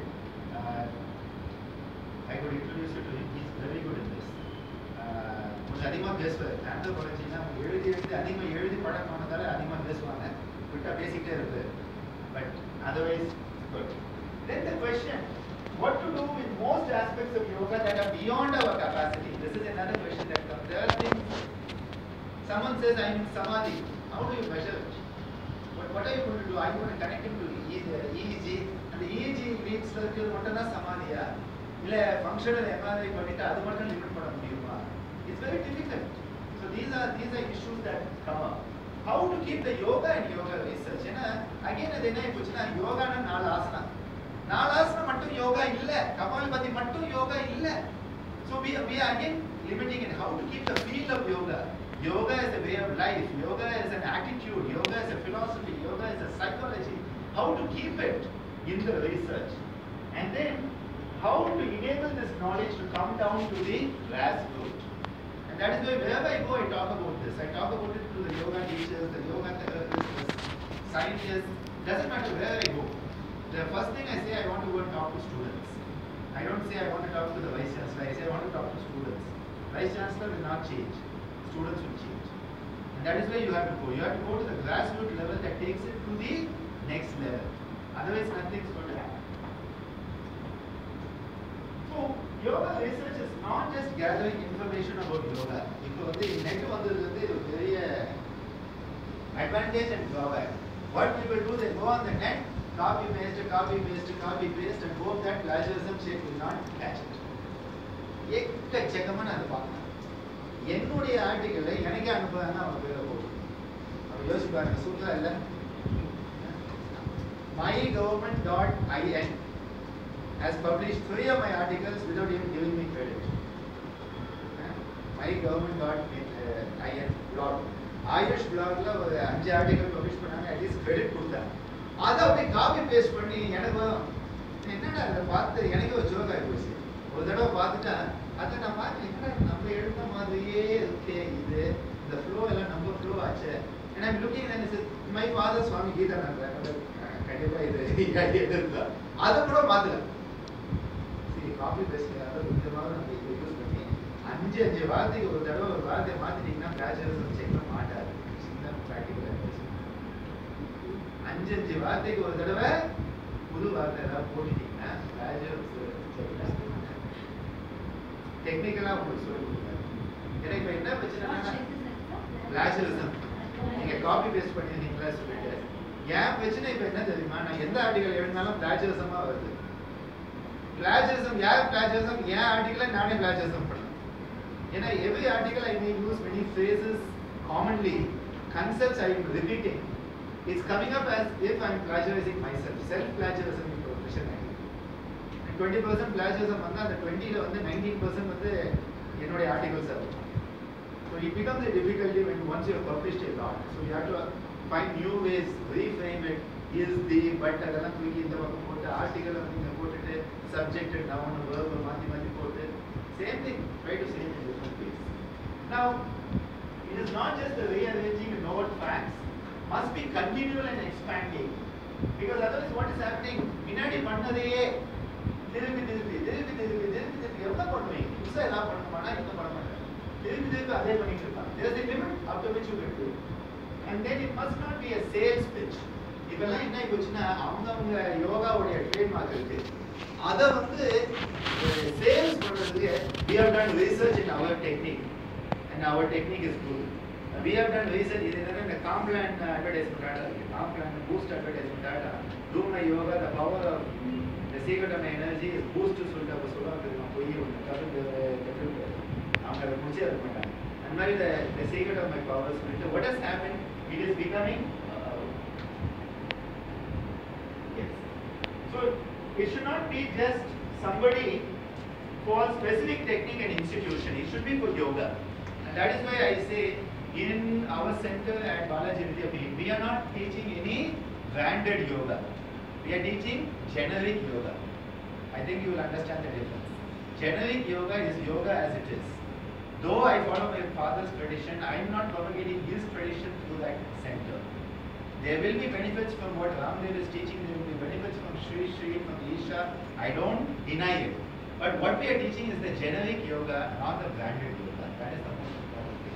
I could introduce you to him. He's very good in this. கொஞ்சம் அதிகமாக பேசுவார். ஆந்த்ரோபாலஜினா அதிகமாக எழுதி படம் பண்ணதால அதிகமாக பேசுவாங்க. விட்டா பேசிக்கிட்டே இருப்பார். But otherwise, good. Then the question, what to do with most aspects of yoga that are beyond our capacity? This is another question that comes. There are things. Someone says, I'm in samadhi. How do you measure it? What are you going to do? Are you going to connect him to EEG? And the EEG lead circle, what is samadhi? இல்ல functional MRI பண்ணிட்டு அது மட்டும் limit பண்ண முடியுமா? It's very difficult. So these are issues that come up. How to keep the yoga and yoga research? ஏன்னா again அது என்ன போச்சுன்னா யோகானா 4 ஆசனம். 4 ஆசனம் மட்டும் யோகா இல்ல. கபாலபதி மட்டும் யோகா இல்ல. So we are again limiting in how to keep the field of yoga. Yoga is a way of life. Yoga is an attitude. Yoga is a philosophy. Yoga is a psychology. How to keep it in the research? And then how to enable this knowledge to come down to the grassroots. And that is why wherever I go, I talk about this. I talk about it to the yoga teachers, the yoga therapists, the scientists. Doesn't matter where I go. The first thing I say, I want to go and talk to students. I don't say I want to talk to the vice chancellor. I say I want to talk to students. Vice chancellor will not change. Students will change. And that is where you have to go. You have to go to the grassroots level that takes it to the next level. Otherwise, nothing is going to happen. So, yoga research is not just gathering information about yoga. Because the net is very advantage and drawback. What people do, they go on the net, copy paste, and hope that plagiarism shape will not catch it. எக்கச்சக்கமான அதை பார்க்கணும். என்னுடைய ஆர்டிக்கலை எனக்கே அனுப்புறாங்க அவங்க பேரை போட்டு அப்போ யோசிப்பாங்க சூப்பராக இல்லை. mygovernment.in has published 3 of my articles without even giving me credit. mygovernment.in blog. AYUSH பிளாக்ல ஒரு 5 ஆர்டிக்கல் பப்ளிஷ் பண்ணாங்க. அட்லீஸ்ட் கிரெடிட் கொடுத்தாங்க. அதை அப்படியே காப்பி பேஸ்ட் பண்ணி எனக்கு என்னடா அதை பார்த்து எனக்கே ஒரு ஜோக் ஆகி போச்சு. ஒரு தடவை பார்த்துட்டா அதை நான் பார்த்து என்ன நம்ம எழுந்த மாதிரியே இருக்கே இது இந்த ஃப்ளோ எல்லாம் நம்ம ஃப்ளோ ஆச்சு. ஏன்னா லுக்கிங் மை ஃபாதர் சுவாமி கீதானந்தர் கண்டிப்பாக இது எதிர்த்தா அதை கூட மாற்றல. சரி காப்பி பேஸ்ட் கொஞ்சமாக நம்ம இதை யூஸ் பண்ணி 5 வார்த்தைக்கு ஒரு தடவை ஒரு வார்த்தையை மாற்றிட்டீங்கன்னா பிளாஜரிசம் செக் பண்ண மாட்டாரு. சின்ன ப்ராக்டிக்கல் 5 வார்த்தைக்கு ஒரு தடவை புது வார்த்தை ஏதாவது போட்டுட்டீங்கன்னா பிளாஜரிசம் டெக்னிக்கலாக உங்களுக்கு சொல்லி கொடுக்குறாரு. ஏன்னா இப்போ என்ன பிரச்சனைனா பிளாஜரிசம் நீங்கள் காப்பி பேஸ்ட் பண்ணியிருந்தீங்களா சொல்லிட்டு என் பிரச்சனை இப்போ என்ன தெரியுமா, நான் எந்த ஆர்டிக்கல் எழுதினாலும் பிளாஜரிசமாக வருது. பிளாஜரிசம் யார் பிளாஜரிசம் என் ஆர்டிக்கலை நானே பிளாஜரிசம் பண்ணேன். ஏன்னா every article I may use many phrases commonly, concepts I am repeating. It's coming up as if I am plagiarizing myself. Self-plagiarism is profession. And 20% plagiarism வந்தா அந்த 20ல வந்து 19% வந்து என்னுடைய articles ஆகும். So it becomes a difficulty when once you have published a lot. So you have to find new ways, reframe it, is the but அதெல்லாம் தூக்கி இந்த பக்கம் போட்டு ஆர்டிகல் வந்து இங்க போட்டுட்டு subject noun verb மாத்தி மாத்தி போட்டு same thing, try to say it in different ways. Now it is not just the rearranging to note facts, must be continual and expanding, because otherwise what is happening, முன்னாடி பண்ணதையே திருப்பி திருப்பி திருப்பி திருப்பி திருப்பி திருப்பி எவ்வளோ பண்ணுவீங்க, புதுசாக எல்லாம் பண்ணணுமானா இன்னும் பண்ண மாட்டேன், திருப்பி திருப்பி அதே பண்ணிட்டு இருப்பாங்க. There is a limit up to which you can do, and then it must not be a sales pitch. இதெல்லாம் என்ன போச்சுன்னா அவங்க யோகாவுடைய ட்ரேட்மார்க் இருக்கு, அதை வந்து சேல்ஸ் பண்றதுக்கு we have done research in our technique and our technique is good. We have done research. இது என்னன்னா இந்த காம்ப்ளான் அட்வர்டைஸ்மெண்ட் ஆடா இருக்கு, காம்ப்ளான் பூஸ்ட் அட்வர்டைஸ்மெண்ட் ஆடா, do my yoga, the power of the secret of my energy is boost னு சொல்லிட்டு அப்ப சொல்லுவாங்க தெரியுமா, போய் ஒன்று கற்றுட்டு அவங்க அதை முடிச்சே இருக்க மாட்டாங்க. அந்த மாதிரி the secret of my power சொல்லிட்டு what has happened, it is becoming yes. So it should not be just somebody for specific technique and institution, it should be for yoga. And that is why I say in our center at Balaji Vidyapith, we are not teaching any branded yoga. We are teaching generic yoga. I think you will understand the difference. Generic yoga is yoga as it is. Though I follow my father's tradition, I am not propagating his tradition through that center. There will be benefits from what Ramdev is teaching, there will be benefits from Sri Sri, from Isha. I don't deny it. But what we are teaching is the generic yoga, not the branded yoga. That is the most important thing.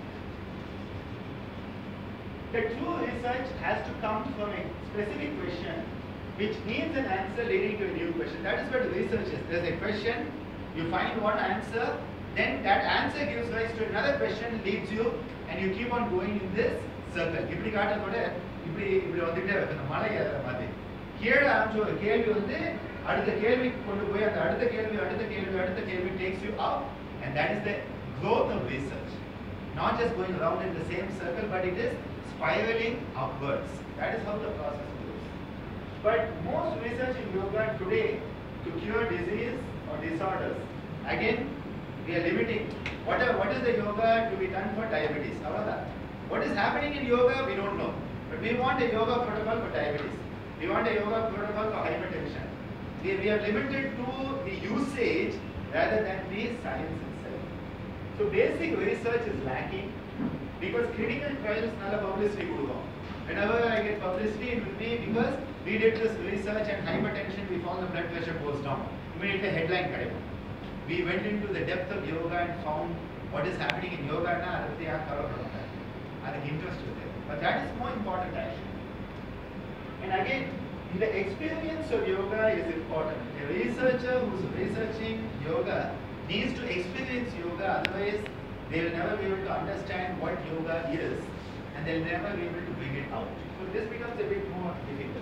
The true research has to come from a specific question which needs an answer leading to a new question. That is what research is. There is a question, you find one answer, then that answer gives rise to another question, leads you, and you keep on going in this circle. இப்படி காட்டத்தோட இப்படி இப்படி வந்துட்டே இருக்கு, அந்த மலை ஏறுற மாதிரி. கீழே ஆரம்பிச்ச ஒரு கேள்வி வந்து அடுத்த கேள்விக்கு கொண்டு போய் அந்த அடுத்த கேள்வி அடுத்த கேள்வி அடுத்த கேள்வி takes you up, and that is the growth of research. Not just going around in the same circle, but it is spiraling upwards. That is how the process goes. But most research in yoga today to cure disease or disorders, again we are limiting. What is the yoga to be done for diabetes? What is happening in yoga we don't know, but we want a yoga protocol for diabetes. We want a yoga protocol for hypertension. We are limited to the usage rather than the science itself. So basic research is lacking, because clinical trials nalla publicity கொடுக்கும். Whenever I get publicity, it will be because we did this research and hypertension, we found the blood pressure goes down. Immediately headline கிடைக்கும். We went into the depth of yoga and found what is happening in yoga na adukku yaar kavalapadanga. Adukku interest is there. But that is more important actually. And again, the experience of yoga is important. A researcher who is researching yoga needs to experience yoga, otherwise they will never be able to understand what yoga is, and they will never be able to bring it out. So this becomes a bit more difficult.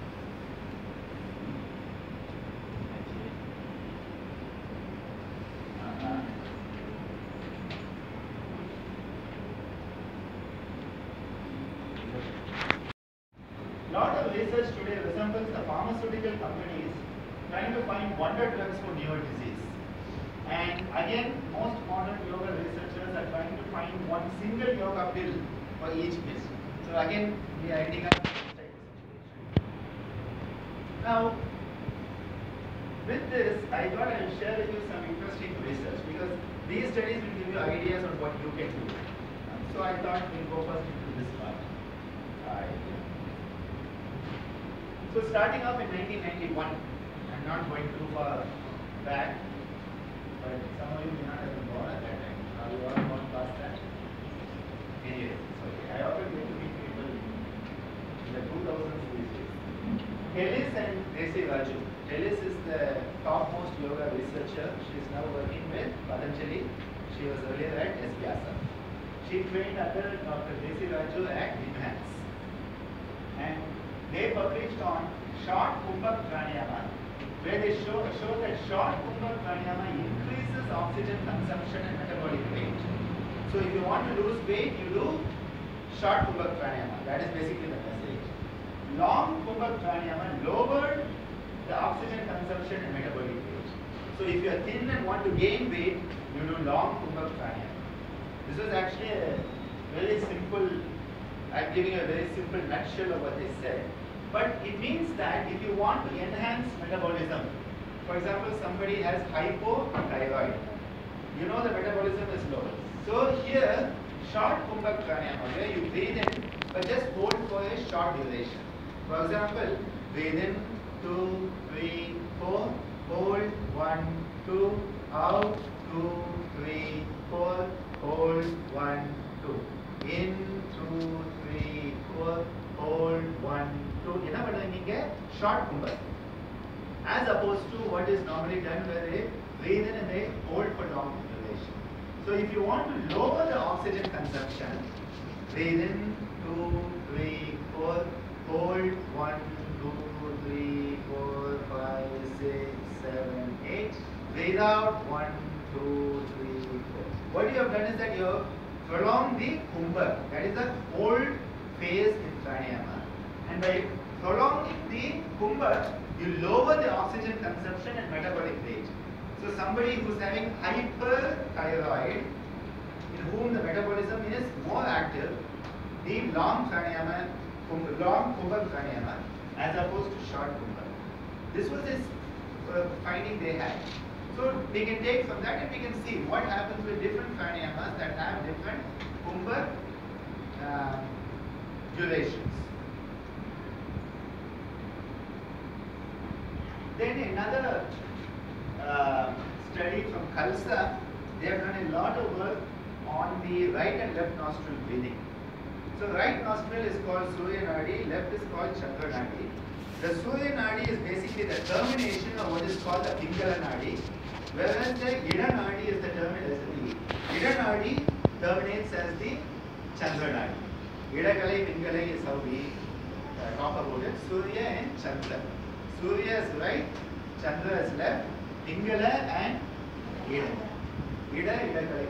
Lot of research today resembles the pharmaceutical companies trying to find wonder drugs for newer disease. And again, most modern yoga researchers are trying to find one single yoga pill for each pill. So again, we are ending up in this type of situation. Now, with this, I thought I will share with you some interesting research, because these studies will give you ideas on what you can do. So I thought we'll go first into this part. So starting off in 1991, I'm not going too far back, but some of you may not have been born at that time. Are you all born past that? Anyway, sorry. I often get to meet people in the 2000s these days. Ellis and Desi Raju. Ellis is the topmost yoga researcher. She is now working with Patanjali. She was earlier at S. Vyasa. She trained under Dr. Desi Raju at NIMHANS. And they published on short Kumbhak Pranayama, where they show that short Kumbhak Pranayama increases oxygen consumption and metabolic rate. So if you want to lose weight, you do short Kumbhak Pranayama. That is basically the message. Long Kumbhak Pranayama lowered the oxygen consumption and metabolic rate. So if you are thin and want to gain weight, you do long Kumbhak Pranayama. This is actually a very simple, I'm giving a very simple nutshell of what they said. But it means that if you want to enhance metabolism, for example, somebody has hypothyroid, you know the metabolism is low. So here, short Kumbhak pranayama, where you breathe in, but just hold for a short duration. For example, breathe in 2, 3, 4, hold 1, 2, out 2, 3, 4, hold 1, 2, in 2, 3, 4, hold 1, 2. என்ன பண்ணுவீங்க short Kumbhak, as opposed to what is normally done where they breathe in and they hold for long duration. So if you want to lower the oxygen consumption, breathe in 2, 3, 4, hold 1, 2, 3, 4, 5, 6, 7, 8. Breathe out 1, 2, 3, 4. What you have done is that you have prolonged the Kumbhak, that is the hold phase in pranayama. And by prolonging the Kumbhak, you lower the oxygen consumption and metabolic rate. So somebody who is having hyperthyroid, in whom the metabolism is more active, need long pranayama, long Kumbhak pranayama, as opposed to short Kumbhak. This was this finding they had. So we can take from that and we can see what happens with different pranayamas that have different Kumbhak durations. Then another study from Khalsa, they have done a lot of work on the right and left nostril breathing. So right nostril is called Surya Nadi, left is called Chandra Nadi. The Surya Nadi is basically the termination of what is called the Pingala Nadi, whereas the Ida Nadi is the termination. Ida Nadi terminates as the Chandra Nadi. Ida Kalai, Pingalai is how we talk about it. Surya and Chandra. Surya is right, Chandra is left, Pingala and Ida. Ida Kalai.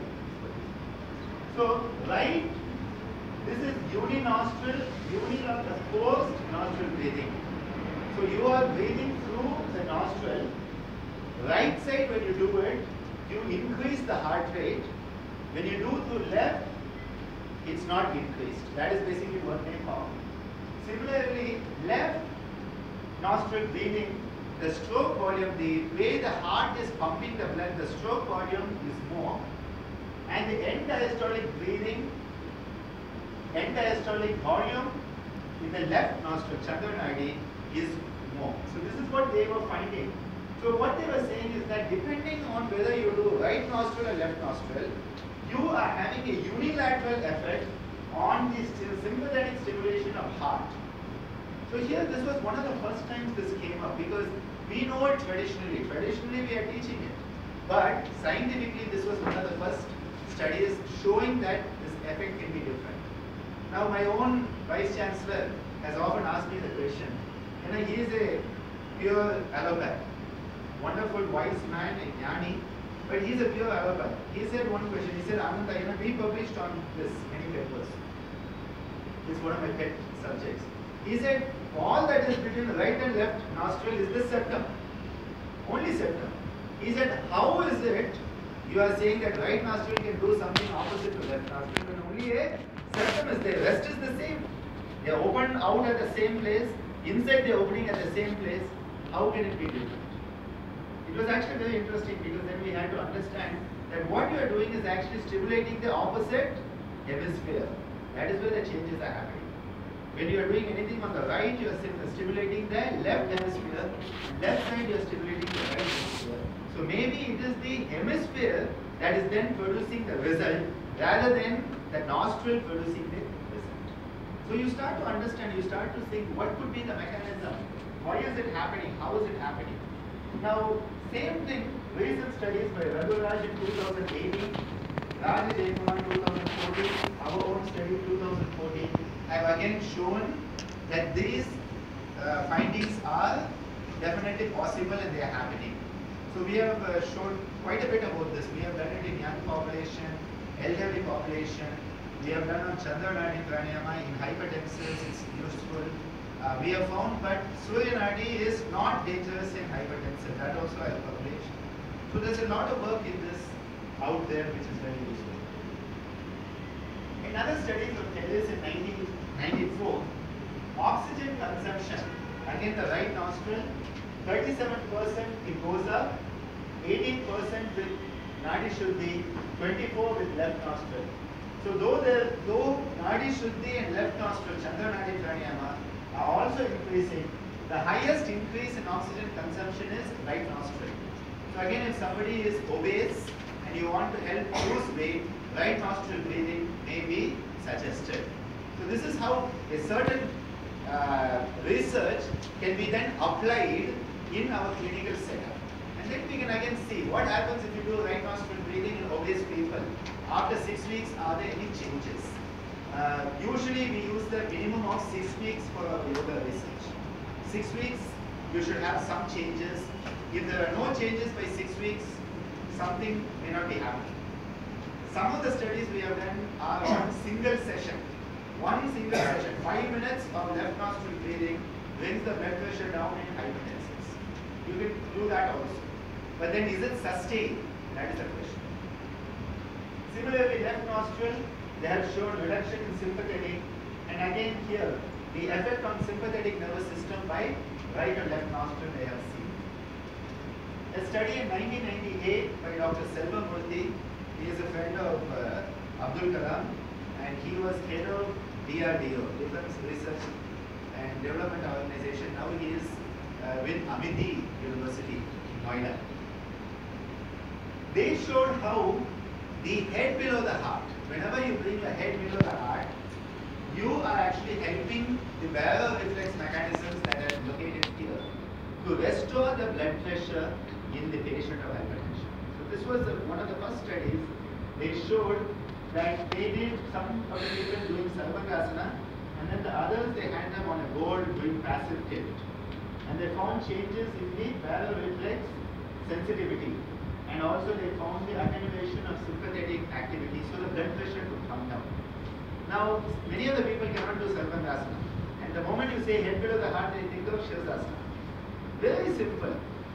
So right, this is uninostril, of the forced nostril breathing. So you are breathing through the nostril. Right side, when you do it, you increase the heart rate. When you do through left, it's not increased. That is basically what they found. Similarly, left nostril breathing, the stroke volume, the way the heart is pumping the blood, the stroke volume is more. And the end diastolic breathing, end diastolic volume in the left nostril, Chandra Nadi, is more. So this is what they were finding. So what they were saying is that depending on whether you do right nostril or left nostril, you are having a unilateral effect on the sympathetic stimulation of heart. So here this was one of the first times this came up, because we know it traditionally. Traditionally we are teaching it. But scientifically this was one of the first studies showing that this effect can be different. Now my own Vice Chancellor has often asked me the question, he is a pure allopath, wonderful wise man, a jnani, but he is a pure allopath. He said one question, he said, Ananda, we published on this many papers. It's one of my pet subjects. He said, all that is between the right and left nostril is the septum, only septum. He said, how is it you are saying that right nostril can do something opposite to left nostril when only a septum is there, rest is the same. They are opened out at the same place, inside they are opening at the same place. How can it be different? It was actually very interesting, because then we had to understand that what you are doing is actually stimulating the opposite hemisphere. That is where the changes are happening. When you are doing anything on the right, you are stimulating the left hemisphere. Left side, you are stimulating the right hemisphere. So maybe it is the hemisphere that is then producing the result, rather than the nostril producing the result. So you start to understand, you start to think what could be the mechanism, why is it happening, how is it happening. Now same thing, recent studies by Raghu Raj in 2018, Raj Jayakumar 2014, our own study 2014 have again shown that these findings are definitely possible and they are happening. So we have shown quite a bit about this. We have done it in young population, elderly population. We have done on Chandra Nadi pranayama in hypertensives, it's useful. We have found, but Surya Nadi is not dangerous in hypertension. That also I have published. So there's a lot of work in this out there which is very useful. Another study from Tellis in 1994, oxygen consumption Again the right nostril, 37% it goes up, 18% with Nadi Shuddhi, 24 with left nostril. So though Nadi Shuddhi and left nostril, Chandra Nadi Pranayama, are also increasing, the highest increase in oxygen consumption is right nostril. So again, if somebody is obese and you want to help lose weight, right nostril breathing may be suggested. So this is how a certain research can be then applied in our clinical setup. And then we can again see what happens if you do right nostril breathing in obese people. After 6 weeks, are there any changes? Usually we use the minimum of 6 weeks for our yoga research. 6 weeks, you should have some changes. If there are no changes by 6 weeks, something may not be happening. Some of the studies we have done are on single session. One single session, 5 minutes of left nostril breathing brings the blood pressure down in hypertensives. You can do that also. But then is it sustained? That is the question. Similarly, left nostril, they have shown reduction in sympathetic, and again here, the effect on sympathetic nervous system by right and left nostril they have seen. A study in 1998 by Dr. Selvam-Murthy, he is a friend of Abdul Kalam, and he was head of DRDO, Defense Research and Development Organization. Now he is with Amity University, Noida. They showed how the head below the heart, whenever you bring your head below the heart, you are actually helping the baroreflex mechanisms that are located here to restore the blood pressure in the patient of hypertension. So this was one of the first studies. They showed that they did some of the people doing Sarvangasana, and then the others they had them on a board doing passive tilt. And they found changes in the baroreflex sensitivity, and also they found the attenuation of sympathetic activity, so the blood pressure could come down. Now, many of the people cannot do Sarvangasana, and the moment you say head below the heart, they think of Shirsasana. Very simple.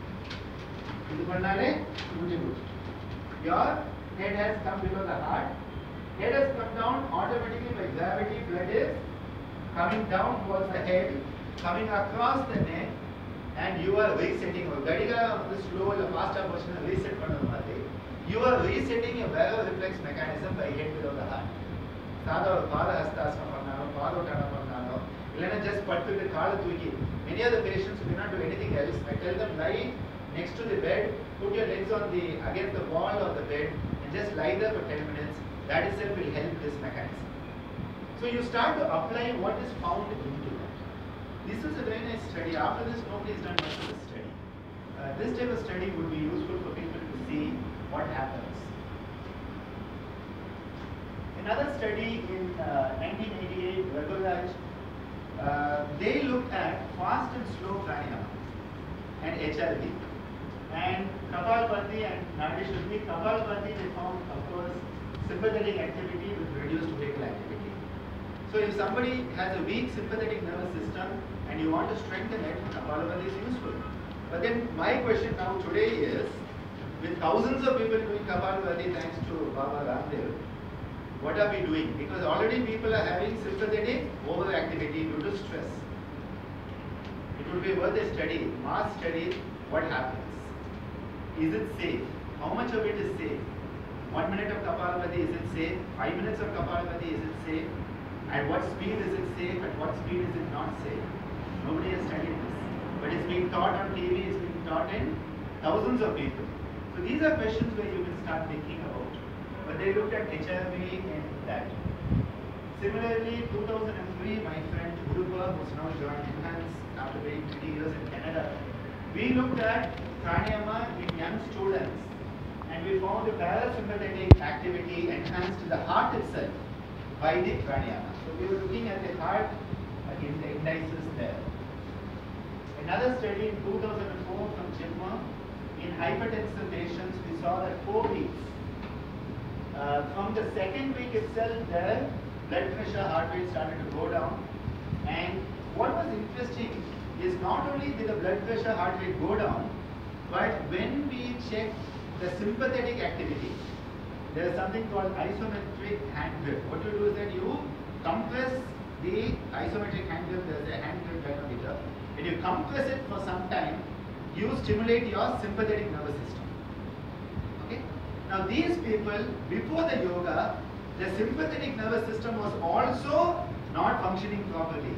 Your head has come below the heart. Head has come down automatically by gravity. Blood is coming down towards the head, coming across the neck, and you are resetting. Gadiga the slow or fast portion reset pannumadhi. You are resetting your baroreflex mechanism by head below the heart. Sada pada hastasana pannano, padotana pannano, illana just pattu the kaala thooki. Many of the patients do not do anything else. I tell them lie next to the bed, put your legs on against the wall of the bed, and just lie there for 10 minutes. That itself will help this mechanism. So you start to apply what is found into that. This is a very nice study. After this, nobody has done much of this study. This type of study would be useful for people to see what happens. Another study in 1988, Raghuvraj, they looked at fast and slow pranayama and HRV. And Kapalbhati and Nadi Shuddhi, Kapalbhati they found, of course, sympathetic activity with reduced vagal activity. So if somebody has a weak sympathetic nervous system and you want to strengthen it, Kapalbhati is useful. But then my question now today is, with thousands of people doing Kapalbhati thanks to Baba Ramdev, what are we doing? Because already people are having sympathetic overactivity due to stress. It would be worth a study, mass study, what happens. Is it safe? How much of it is safe? 1 minute of Kapalbhati, is it safe? 5 minutes of Kapalbhati, is it safe? At what speed is it safe? At what speed is it not safe? Nobody has studied this. But it's being taught on TV, it's being taught in thousands of people. So these are questions where you can start thinking about. But they looked at HRV and that. Similarly, 2003, my friend Urupa, who's now joined Enhance after being 20 years in Canada, we looked at pranayama in young students, and we found the parasympathetic activity enhanced in the heart itself by the pranayama. So we were looking at the heart in the indices there. Another study in 2004 from JIPMER, in hypertensive patients, we saw that 4 weeks. From the second week itself, their blood pressure, heart rate started to go down. And what was interesting is not only did the blood pressure, heart rate go down, but when we checked the sympathetic activity, there is something called isometric hand grip. What you do is that you compress the isometric hand grip. There is a hand grip dynamometer. when you compress it for some time, you stimulate your sympathetic nervous system. Okay? Now these people, before the yoga, their sympathetic nervous system was also not functioning properly.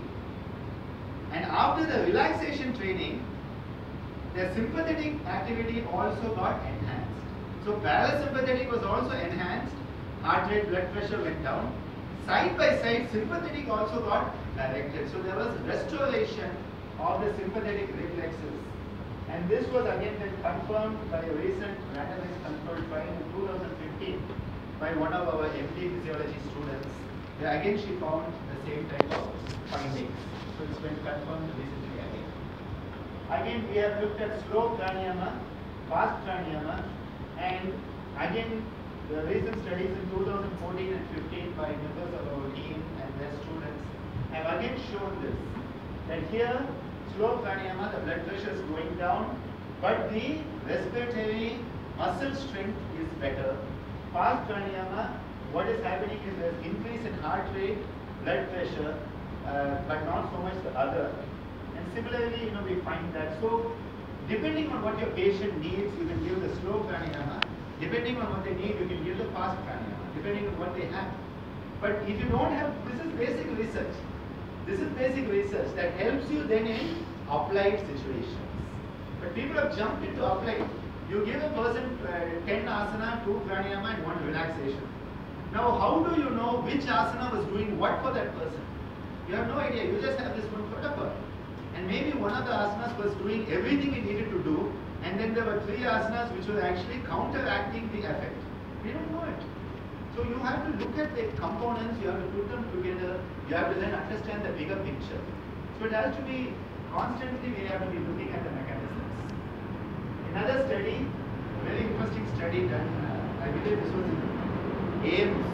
And after the relaxation training, their sympathetic activity also got enhanced. So parasympathetic was also enhanced, heart rate, blood pressure went down. Side by side, sympathetic also got directed. So there was restoration of the sympathetic reflexes. And this was again then confirmed by a recent randomized controlled trial in 2015 by one of our MD physiology students. There again she found the same type of findings. So it's been confirmed recently again. Again we have looked at slow pranayama, fast pranayama, and again the recent studies in 2014 and 15 by members of our team and their students have again shown this, that here slow pranayama, the blood pressure is going down, but the respiratory muscle strength is better. Fast pranayama, what is happening is there is increase in heart rate, blood pressure, but not so much the other. And similarly, we find that. So, depending on what your patient needs, you can give the slow pranayama. Depending on what they need, you can give the fast pranayama, depending on what they have. But if you don't have, this is basic research. This is basic research that helps you then in applied situations. But people have jumped into applied. You give a person 10 asana, 2 pranayama and 1 relaxation. Now how do you know which asana was doing what for that person? You have no idea. You just have this one protocol. And maybe one of the asanas was doing everything it needed to do, and then there were 3 asanas which were actually counteracting the effect. We don't know it. So you have to look at the components, you have to put them together, you have to then understand the bigger picture. So it has to be, constantly we have to be looking at the mechanisms. Another study, very interesting study done, I believe this was in AIMS,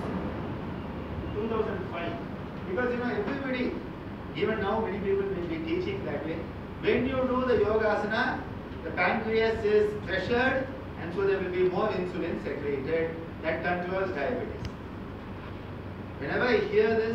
2005. Because everybody, even now many people will be teaching that way. When you do the yoga asana, the pancreas is pressured and so there will be more insulin secreted that controls diabetes. Whenever I hear this,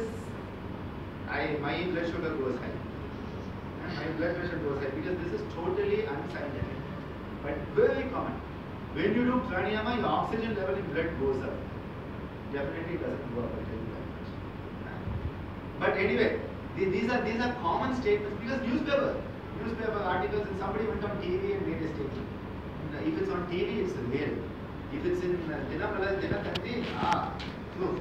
my blood sugar goes high. And my blood pressure goes high because this is totally unscientific. But very common. When you do pranayama, your oxygen level in blood goes up. Definitely doesn't go up, I'll tell you that much. But anyway, these are common statements because newspaper articles, and somebody went on TV and made a statement. If it's on TV, it's real. If it's in Dinakandi, proof.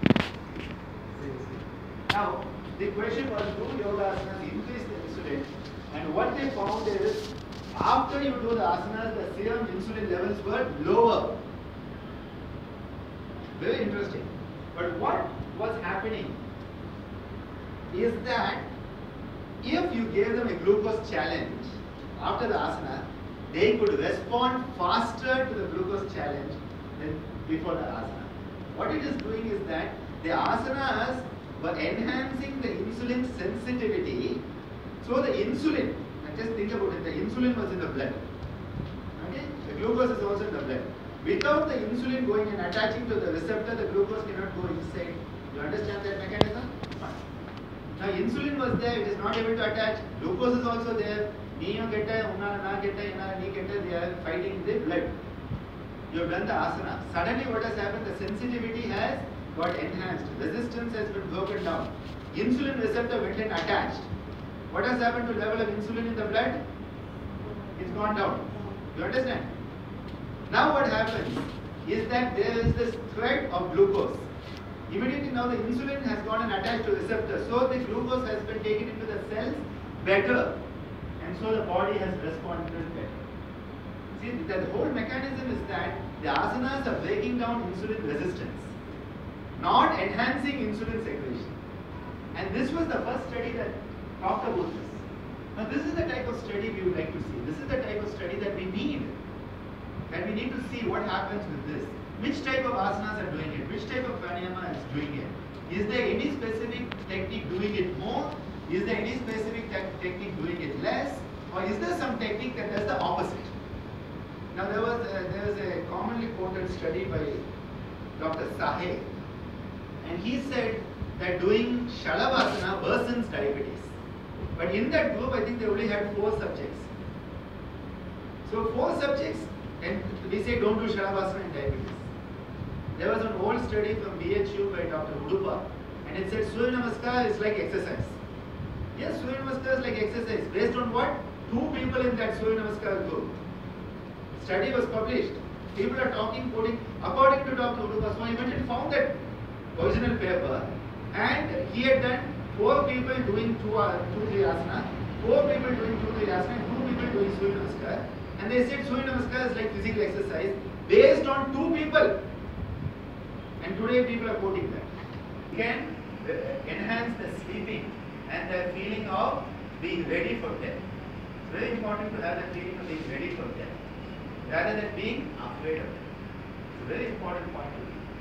Now, the question was, do yoga asanas increase the insulin? And what they found is, after you do the asanas, the serum insulin levels were lower. Very interesting. But what was happening is that if you gave them a glucose challenge after the asana, they could respond faster to the glucose challenge than before the asana. What it is doing is that the asanas were enhancing the insulin sensitivity. So the insulin, and just think about it, the insulin was in the blood. Okay? The glucose is also in the blood. Without the insulin going and attaching to the receptor, the glucose cannot go inside. You understand that mechanism? Fine. Now insulin was there, it is not able to attach. Glucose is also there. They are fighting in the blood. You have done the asana. Suddenly what has happened? The sensitivity has got enhanced. Resistance has been broken down. Insulin receptor went and attached. What has happened to level of insulin in the blood? It's gone down. You understand? Now what happens is that there is this thread of glucose. Immediately now the insulin has gone and attached to the receptor. So the glucose has been taken into the cells better. And so the body has responded better. See, the whole mechanism is that the asanas are breaking down insulin resistance, not enhancing insulin secretion. And this was the first study that talked about this. Now this is the type of study we would like to see. This is the type of study that we need. That we need to see what happens with this. Which type of asanas are doing it? Which type of pranayama is doing it? Is there any specific technique doing it more? Is there any specific technique doing it less? Or is there some technique that does the opposite? Now there was a commonly quoted study by Dr. Sahe, and he said that doing Shalabhasana worsens diabetes. But in that group, I think they only had 4 subjects. So 4 subjects, and we say don't do Shavasana in diabetes. There was an old study from BHU by Dr. Udupa, and it said Surya Namaskar is like exercise. Yes, Surya Namaskar is like exercise. Based on what? 2 people in that Surya Namaskar group. Study was published. People are talking, quoting, according to Dr. Udupa. So I went and found that original paper, and he had done 4 people doing 2-3 asana, 4 people doing 2-3 asana, and 2 people doing Surya Namaskar. And they said Surya Namaskar is like physical exercise based on 2 people. And today people are quoting that. You can enhance the sleeping and the feeling of being ready for death. It's very important to have the feeling of being ready for death rather than being afraid of death. It's a very important point to me.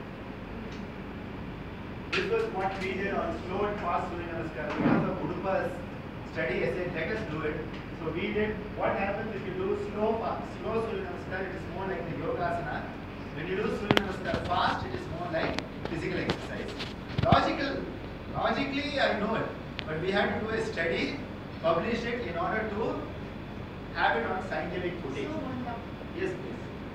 This was what we did on slow and fast Surya Namaskar. Because of Udupa's study, I said let us do it. So we did. What happens if you do slow Surya Namaskar? It is more like the Yogasana. When you do Surya Namaskar fast, it is more like physical exercise. Logically, I know it, but we had to do a study, publish it in order to have it on scientific footage. Yes, please.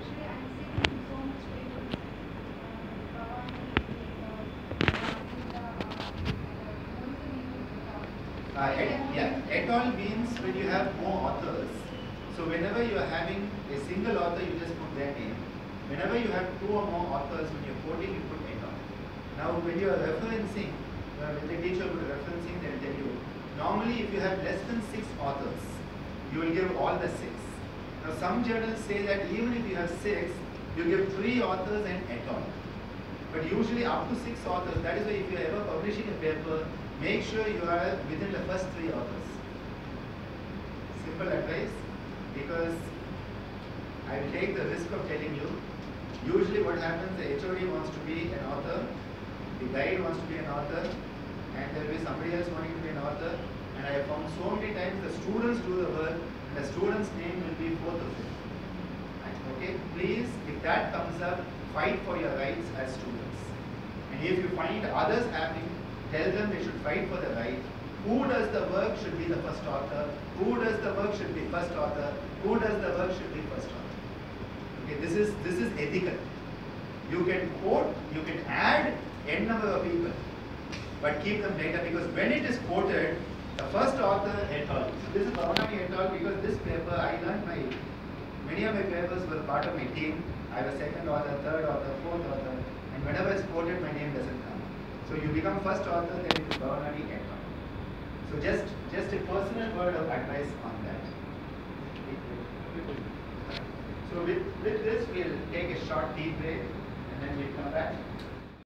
Et al means when you have more authors. So whenever you are having a single author, you just put their name. Whenever you have 2 or more authors, when you're quoting, you put et al. Now when you are referencing, when the teacher will referencing, they will tell you, normally if you have less than 6 authors, you will give all the 6. Now some journals say that even if you have 6, you give 3 authors and et al. But usually up to 6 authors. That is why if you are ever publishing a paper, make sure you are within the first 3 authors. Simple advice, because I will take the risk of telling you. Usually what happens, the HOD wants to be an author, the guide wants to be an author, and there will be somebody else wanting to be an author. And I have found so many times the students do the work, and the student's name will be both of them. Okay, please, if that comes up, fight for your rights as students. And if you find others having, tell them they should fight for the right. Who does the work should be the first author. Who does the work should be first author. Who does the work should be first author. Okay, this is ethical. You can quote, you can add n number of people, but keep them data, because when it is quoted, the first author et al. So this is Bhavanani et al. Because this paper I learned many of my papers were part of my team. I was second author, third author, fourth author, and whenever it's quoted, my name doesn't come. So you become first author, then it is Bhavanani et al. So just a personal word of advice on that. So with this, we'll take a short tea break, and then we'll come back.